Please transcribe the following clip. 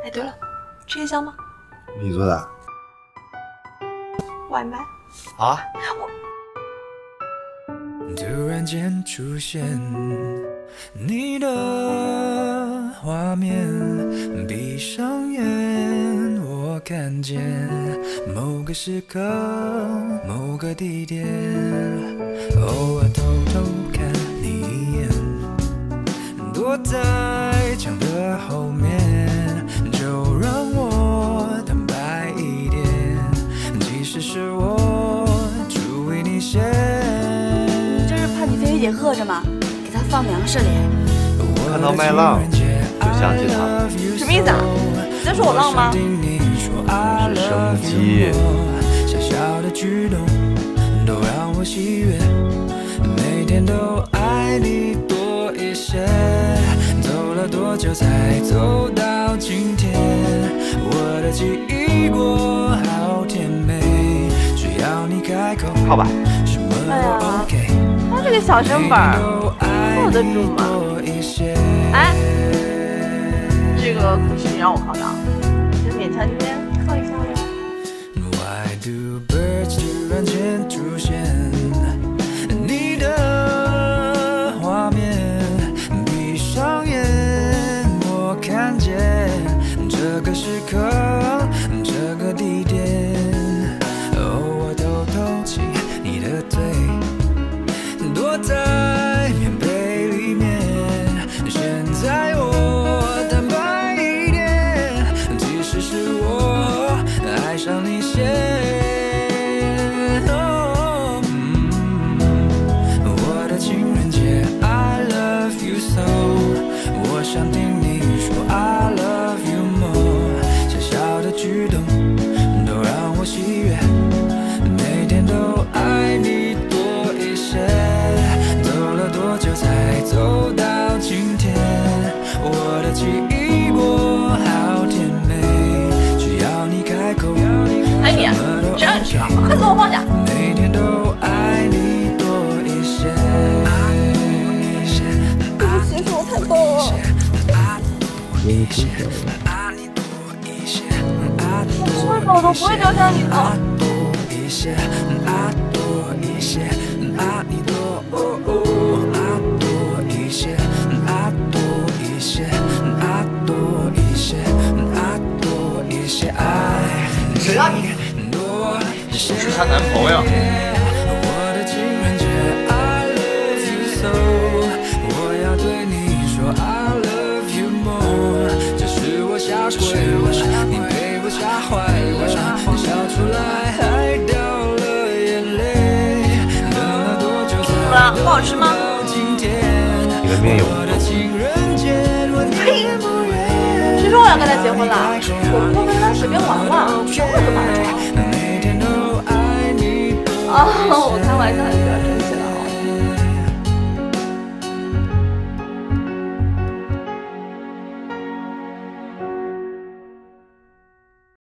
哎，对了，吃夜宵吗？ 你做的？ 外卖。 啊？ 突然间出现你的画面，闭上眼，我看见某个时刻，某个地点，偶尔偷偷看你一眼，躲在墙的后面，就让我坦白一点，其实是我注意你先。 怕你菲菲姐饿着吗？给她放粮食哩。 看到麦浪就想起他。 什么意思啊？你在说我浪吗？ 是生机。 小小的举动都让我喜悦，每天都爱你多一些。走了多久才走到今天？我的记忆过好甜美，只要你开口， 靠吧。 什么都 OK。 他这个小身板靠得住吗？哎，这个可是你让我靠的，就勉强今天靠一下喽。 Why do birds 突然间出现你的画面？闭上眼，我看见这个时刻，这个地点，偶尔偷偷亲你的嘴。躲在棉被里面，现在我坦白一点，其实是我爱上你先。我的情人节 I love you so， 我想听你说 I love you more， 小小的举动都让我喜悦，每天都爱你多一些。多久才走到今天？我的记忆过好甜美，只要你开口， 哎你，谁让你吃啊？快给我放下！ 每天都爱你多一些。 对不起，是我太逗了。吃饱都不会丢下你的。 谁让你？我是她男朋友。 我的情人节 I love you so， 我要对你说 I love you more， 这是我下跪了，你被我吓坏了，你笑出来还掉了眼泪，等了多久才不好吃吗？ 你的面有毒。 呸！谁说我要跟他结婚了？我不过跟他随便玩玩，等会就把他炒。啊，我开玩笑，你不要真的。